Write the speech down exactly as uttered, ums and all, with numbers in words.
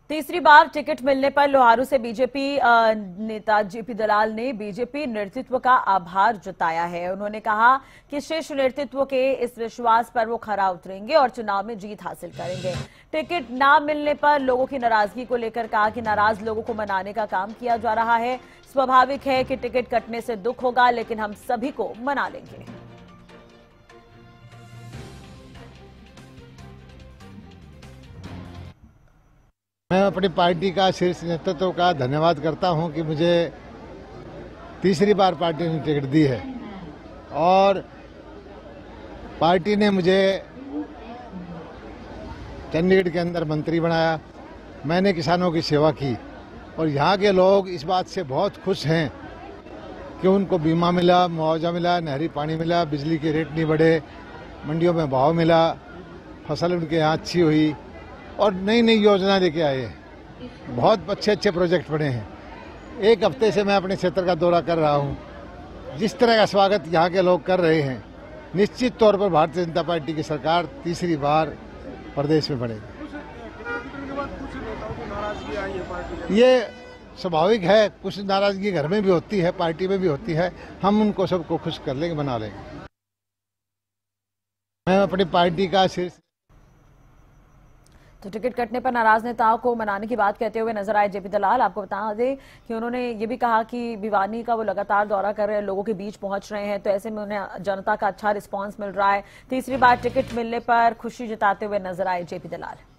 तीसरी बार टिकट मिलने पर लोहारू से बीजेपी नेता जेपी दलाल ने बीजेपी नेतृत्व का आभार जताया है। उन्होंने कहा कि शीर्ष नेतृत्व के इस विश्वास पर वो खरा उतरेंगे और चुनाव में जीत हासिल करेंगे। टिकट ना मिलने पर लोगों की नाराजगी को लेकर कहा कि नाराज लोगों को मनाने का काम किया जा रहा है। स्वाभाविक है कि टिकट कटने से दुख होगा, लेकिन हम सभी को मना लेंगे। मैं अपनी पार्टी का शीर्ष नेतृत्व का धन्यवाद करता हूं कि मुझे तीसरी बार पार्टी ने टिकट दी है और पार्टी ने मुझे चंडीगढ़ के अंदर मंत्री बनाया। मैंने किसानों की सेवा की और यहाँ के लोग इस बात से बहुत खुश हैं कि उनको बीमा मिला, मुआवजा मिला, नहरी पानी मिला, बिजली के रेट नहीं बढ़े, मंडियों में भाव मिला, फसल उनके यहाँ अच्छी हुई और नई नई योजना लेके आए हैं। बहुत अच्छे अच्छे प्रोजेक्ट बने हैं। एक हफ्ते से मैं अपने क्षेत्र का दौरा कर रहा हूं। जिस तरह का स्वागत यहाँ के लोग कर रहे हैं, निश्चित तौर पर भारतीय जनता पार्टी की सरकार तीसरी बार प्रदेश में बढ़ेगी। ये स्वाभाविक है, कुछ नाराजगी घर में भी होती है, पार्टी में भी होती है। हम उनको सबको खुश कर लेंगे, बना लेंगे। मैं अपनी पार्टी का शीर्ष तो टिकट कटने पर नाराज नेताओं को मनाने की बात कहते हुए नजर आए जेपी दलाल। आपको बता दें कि उन्होंने ये भी कहा कि भिवानी का वो लगातार दौरा कर रहे हैं, लोगों के बीच पहुंच रहे हैं, तो ऐसे में उन्हें जनता का अच्छा रिस्पांस मिल रहा है। तीसरी बार टिकट मिलने पर खुशी जताते हुए नजर आए जेपी दलाल।